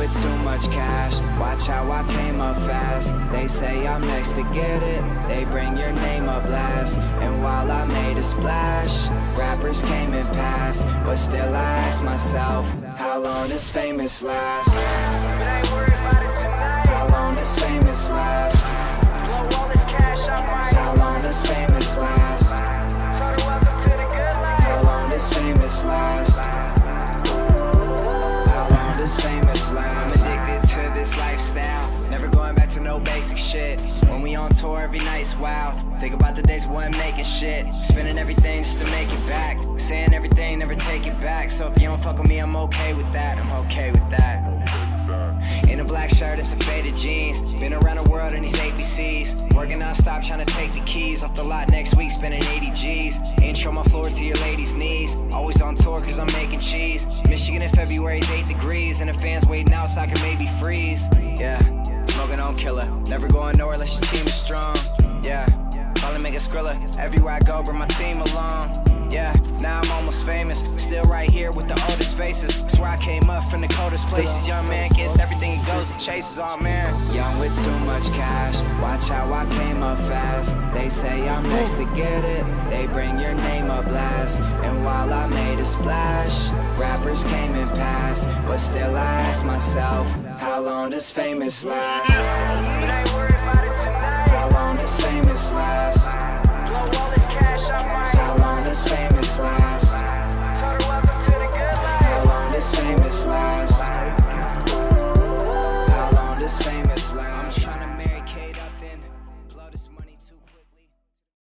with too much cash, watch how I came up fast. They say I'm next to get it, they bring your name up last. And while I made a splash, rappers came and passed. But still I ask myself, how long does famous last? How long does famous last? How long does famous last? How long does famous last? How long does famous last? I'm addicted to this lifestyle, never going back to no basic shit. When we on tour every night's wild, think about the days we wasn't making shit, spending everything just to make it back, saying everything, never take it back. So if you don't fuck with me, I'm okay with that, I'm okay with that. In a black shirt and some faded jeans, been around the world in these ABCs, working non-stop trying to take the keys off the lot next week, spending 80 G's. Intro my floor to your lady's knees, always on tour cause I'm making cheese. Michigan in February is 8 degrees, and the fans waiting out so I can maybe freeze. Yeah, smoking on killer, never going nowhere unless your team is strong. Yeah, finally make a Skrilla, everywhere I go bring my team along. Yeah, now I'm almost famous, still right here with the oldest faces. Swear I came up from the coldest places. Young man gets everything he goes and chases, oh man. Young with too much cash, watch how I came up fast. They say I'm next to get it, they bring your name up last. And while I made a splash, rappers came and passed. But still I ask myself, how long does famous last? How long does famous